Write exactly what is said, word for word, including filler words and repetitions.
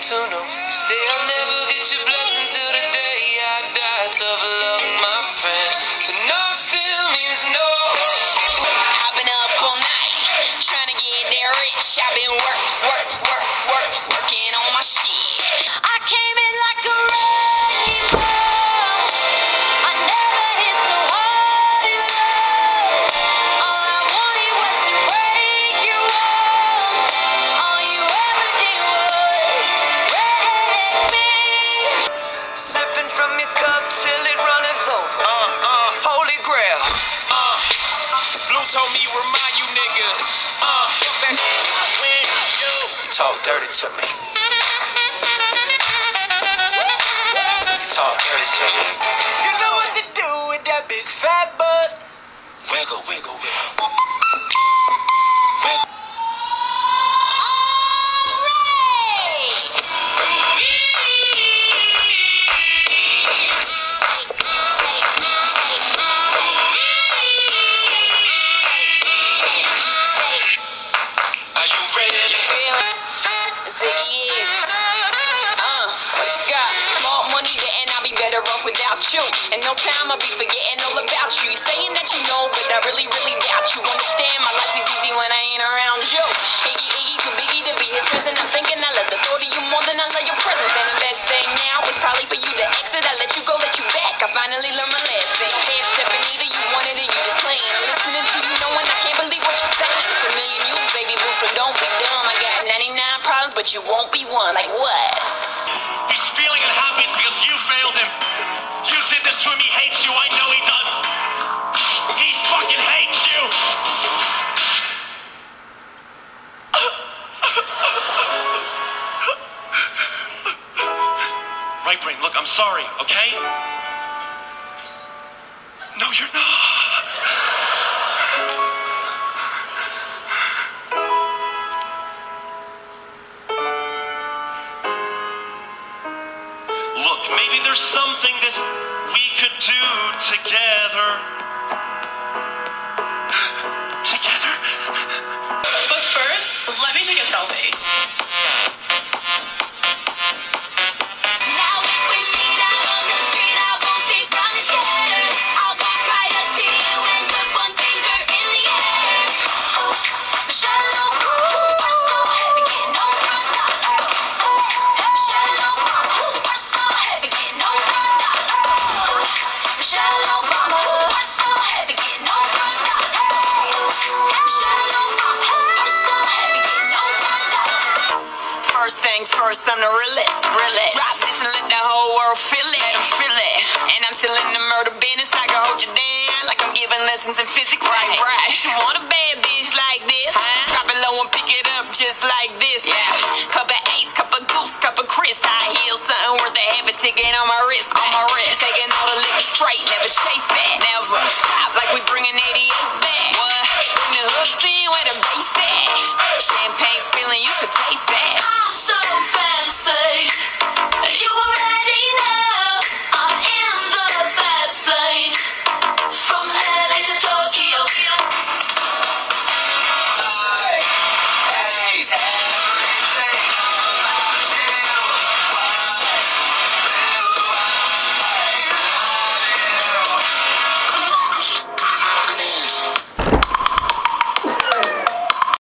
to know. You say I'll never get your blessing till the day I die. Tough luck, my friend, but no still means no. I've been up all night, trying to get that rich. I've been work, work, work, work, working on my shit. I came in like a wrecking ball. I never hit so hard in love. All I wanted was to break your walls. All you ever did was wreck me. Sipping from your cup till it runneth over. Uh, uh, Holy Grail. Uh, Blue told me remind you niggas. Uh, fuck that shit. When you talk dirty to me. You talk dirty to me. You know what to do with that big fat butt. Wiggle, wiggle, wiggle. Wiggle. Are you ready? You feel it? It's the years. Uh, what you got? More money, and I'll be better off without you. In no time, I'll be forgetting all about you. You saying that you know, but I really, really doubt you. Understand, my life is easy when I ain't around you. Iggy, Iggy, too biggie to be his present. I'm thinking I love the thought of you more than I love your presence. And the best thing now is probably for you to exit. I let you go, let you back. I finally learned my lesson. Half stepping, either you want it or you just playing. I'm listening to you, knowing I can't believe what you're saying. It's a million you, baby boo, so don't be dumb. I got ninety-nine problems, but you won't be one. Like what? He's feeling unhappy because you failed him. You did this to him. He hates you. I know he does. He fucking hates you. Right brain, look, I'm sorry, okay? No, you're not. Look, maybe there's something that we could do together. Together? But first, let me take a selfie. Now if we meet out on the street, I won't be running scared. I'll walk right up to you and put one finger in the air. Oof, shallow, we're so heavy, getting no run. Oof, shallow, we're so heavy, getting no run. Oof, shallow, we're so heavy, getting no run. Oof, shallow, we're so heavy, getting no run. First things first, I'm the realest. realest. Drop this and let the whole world feel it. Let 'em feel it. And I'm still in the murder business. I can hold you down like I'm giving lessons in physics. Right, right. You want a bad bitch like this? Huh? Drop it low and pick it up just like this. Yeah. Cup of ace, cup of goose, cup of Chris. High heels, something worth a half a ticket on my wrist.